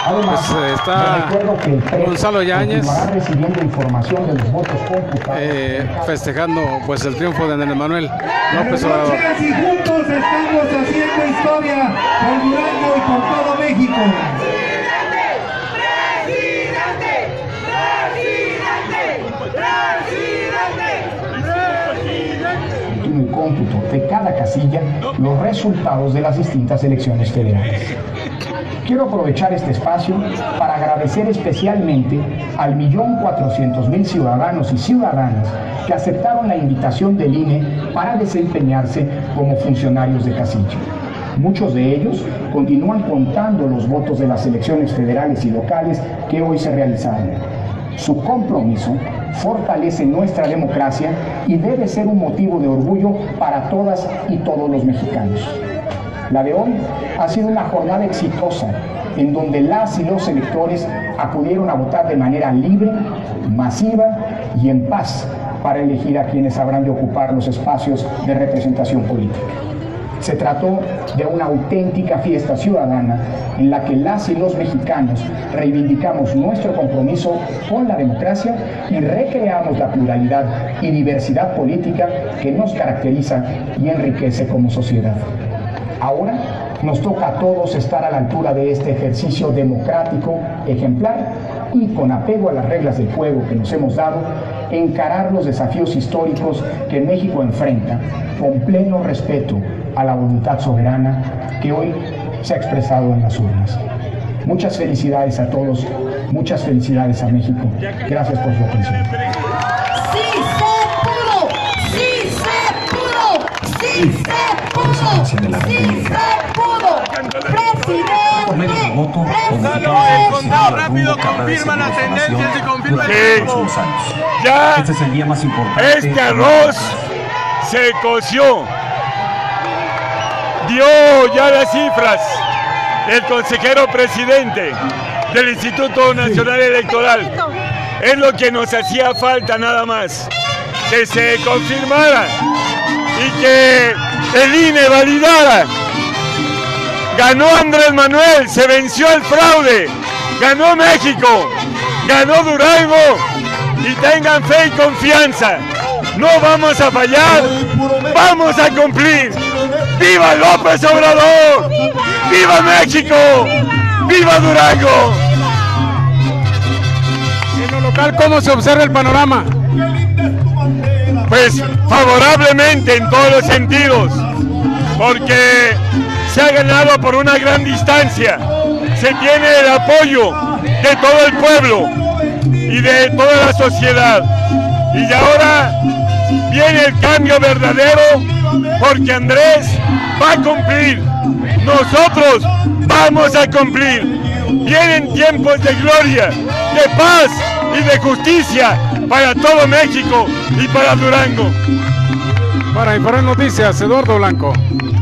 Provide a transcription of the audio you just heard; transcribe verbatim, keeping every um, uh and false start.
Además, pues está Gonzalo Yáñez información de los votos eh, festejando pues el triunfo de Andrés Manuel López Obrador. Y juntos estamos haciendo historia por Durango y por todo México. En el cómputo de cada casilla los resultados de las distintas elecciones federales. Quiero aprovechar este espacio para agradecer especialmente al millón cuatrocientos mil ciudadanos y ciudadanas que aceptaron la invitación del I N E para desempeñarse como funcionarios de casilla. Muchos de ellos continúan contando los votos de las elecciones federales y locales que hoy se realizaron. Su compromiso fortalece nuestra democracia y debe ser un motivo de orgullo para todas y todos los mexicanos. La de hoy ha sido una jornada exitosa en donde las y los electores acudieron a votar de manera libre, masiva y en paz para elegir a quienes habrán de ocupar los espacios de representación política. Se trató de una auténtica fiesta ciudadana en la que las y los mexicanos reivindicamos nuestro compromiso con la democracia y recreamos la pluralidad y diversidad política que nos caracteriza y enriquece como sociedad. Ahora nos toca a todos estar a la altura de este ejercicio democrático ejemplar y, con apego a las reglas del juego que nos hemos dado, encarar los desafíos históricos que México enfrenta con pleno respeto a la voluntad soberana que hoy se ha expresado en las urnas. Muchas felicidades a todos, muchas felicidades a México. Gracias por su atención. ¡Sí se pudo! ¡Sí se pudo! ¡Sí se pudo! ¡Sí se pudo! ¡Presidente! Voto, el conteo rápido confirma las tendencias y confirma el tiempo. Ya este es el día más importante. Este arroz se coció. Dio ya las cifras el consejero presidente del Instituto Nacional Electoral. Es lo que nos hacía falta nada más, que se confirmara y que el I N E validara. Ganó Andrés Manuel, se venció el fraude, ganó México, ganó Durango y tengan fe y confianza. No vamos a fallar, vamos a cumplir. ¡Viva López Obrador! ¡Viva México! ¡Viva Durango! En lo local, ¿cómo se observa el panorama? Pues favorablemente en todos los sentidos, porque se ha ganado por una gran distancia. Se tiene el apoyo de todo el pueblo y de toda la sociedad. Y ahora viene el cambio verdadero, porque Andrés va a cumplir, nosotros vamos a cumplir. Vienen tiempos de gloria, de paz y de justicia para todo México y para Durango. Para Informar Noticias, Eduardo Blanco.